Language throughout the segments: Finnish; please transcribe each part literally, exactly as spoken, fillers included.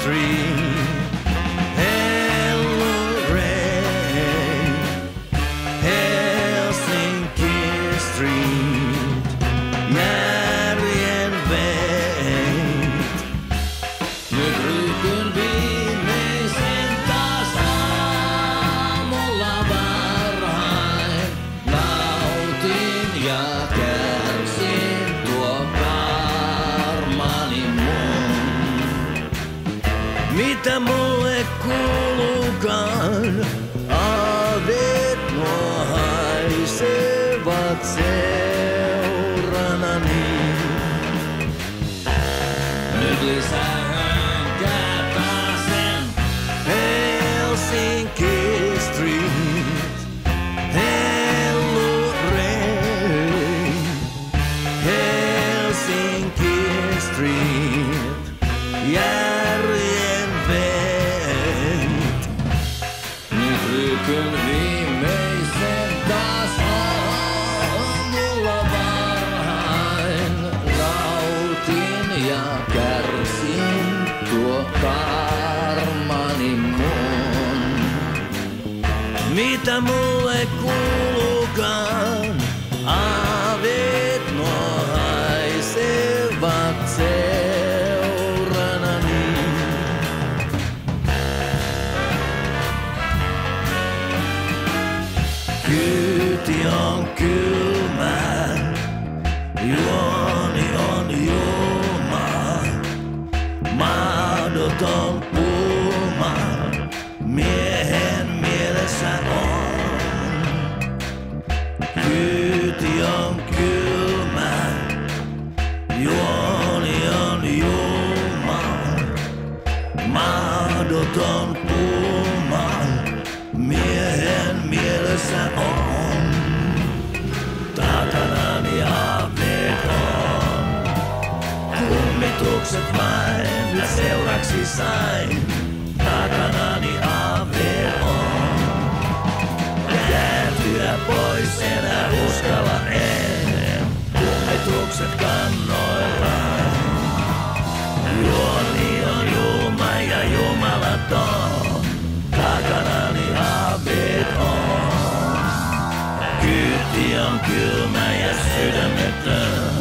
Street. Hello rain, Helsinki Street. Järjen veit. Nyt rykyn viimeisen taas aamulla varhain. Nautin ja kärsin tuo karmani mun. Mitä mulle kuulukaan, aaveet nuo haisevat seuranani. Nyt lisää hönkää taasen Helsinki Street. Hello rain, Helsinki Street. Järjen veit. Nyt rykyn viimeisen taas aamulla varhain. Nautin ja kärsin tuo karmani mun. Mitä mulle kuulukaan, aaveet nuo haisevat seuranani. Kyyti on kylmä, juoni on julma. Mahdoton pulma miehen mielessä on. Kyyti on kylmä, juoni on julma. Mahdoton pulma miehen mielessä on. Takanani aaveet on. Kummitukset vain ja seuraksi sain. Takanani aaveet on. Kääntyä pois enää uskalla en. Kummitukset kannoillaan. Juoni on julma ja jumalaton. Takanani aaveet on. Kyyti on kylmä ja sydämetön.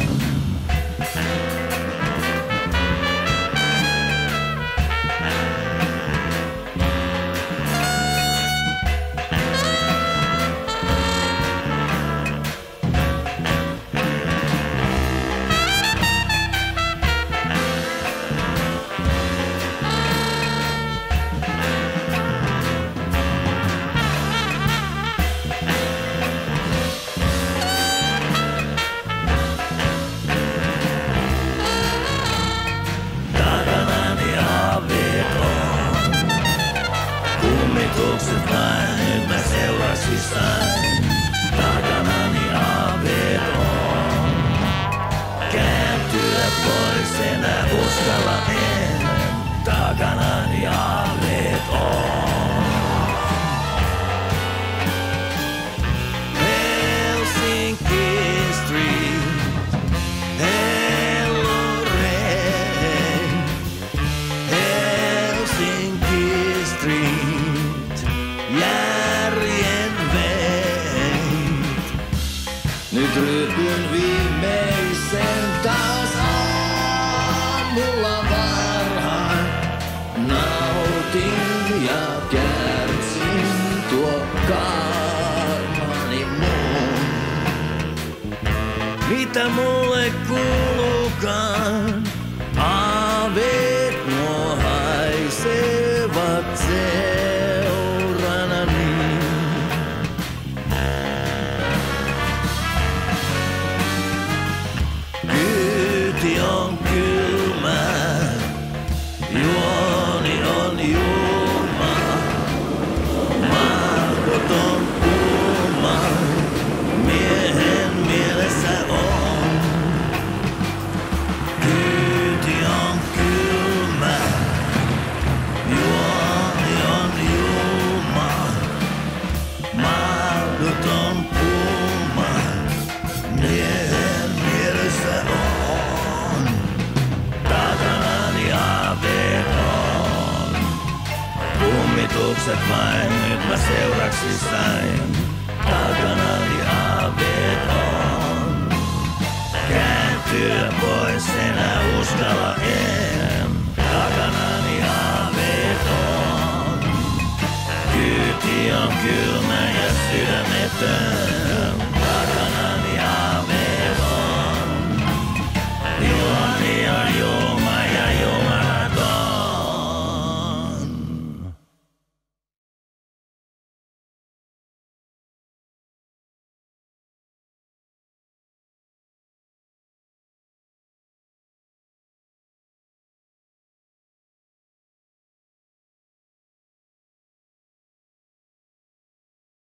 Takanani aaveet on. Kummitukset vain mä seurasi sain. Takanani aaveet on. Kääntyä pois enää uskalla en. Takanani aaveet on. Helsinki Street. Hello rain, Helsinki Street. Järjen veit. Nyt rykyn viimeisen taas aamulla varhain. Nautin ja kärsin tuo karmani mun. Mitä mulle kuulukaan, aaveet nuo haisevat seuranani. Kyyti on kylmä, juoni on julma. Mahdoton pulma miehen mielessä on. Kyyti on kylmä, juoni on julma. Mahdoton pulma miehen mielessä on. Takanani aaveet on. ajatukset vain, nyt mä seuraksi sain. Takanani haaveet on. Kääntyä pois enää uskalla en. Takanani haaveet on. Kyyti on kylmä ja sydämetön.